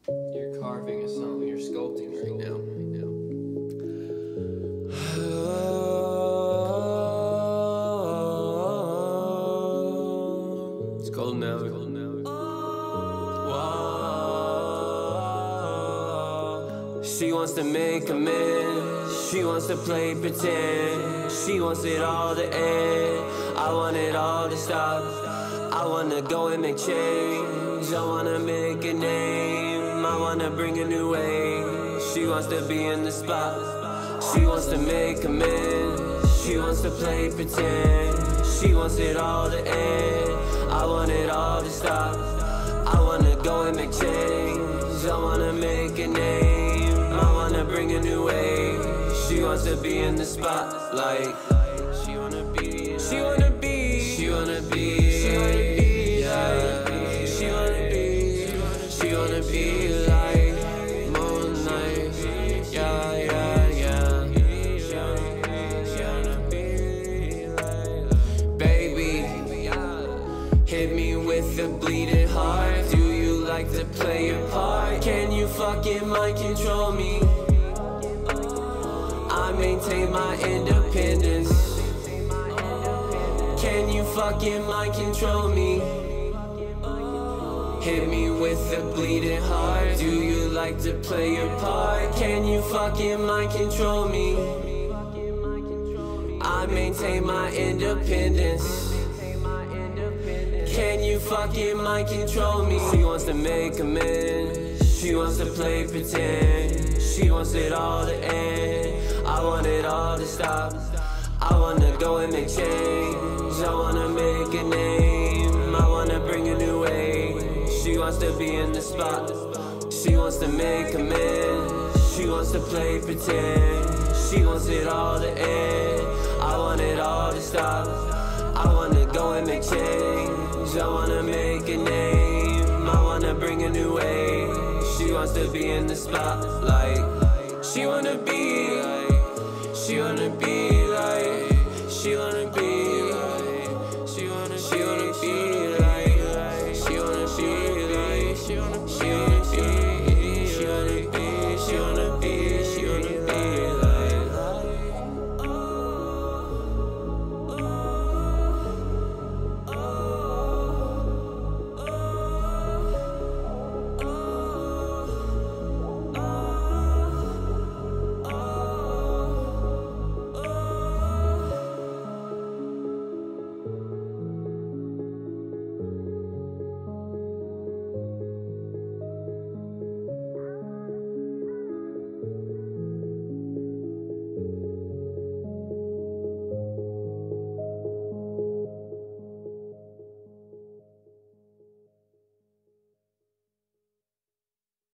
You're carving a song, you're sculpting right now. It's cold now. Whoa. She wants to make amends. She wants to play pretend. She wants it all to end. I want it all to stop. I wanna go and make change. I wanna make a name. I wanna bring a new wave. She wants to be in the spot. She wants to make amends. She wants to play pretend. She wants it all to end. I want it all to stop. I wanna go and make change. I wanna make a name. I wanna bring a new wave. She wants to be in the spotlight. She wanna be. She wanna be. She wanna be. She wanna be. She wanna be. She wanna be like moonlight. Yeah, yeah, yeah. She wanna be like. Baby, hit me with a bleeding heart. Do you like to play your part? Can you fucking mind control me? I maintain my independence. Can you fucking mind control me? Hit me with a bleeding heart. Do you like to play your part? Can you fucking mind control me? I maintain my independence. Can you fucking mind control me? She wants to make amends. She wants to play pretend. She wants it all to end. I want it all to stop. I wanna go and make change. I wanna make a name. I wanna bring a new wave. She wants to be in the spot. She wants to make amends. She wants to play pretend. She wants it all to end. I want it all to stop. I wanna go and make change. I wanna make a name. I wanna bring a new wave. She wants to be in the spotlight. She wanna be. She wanna be.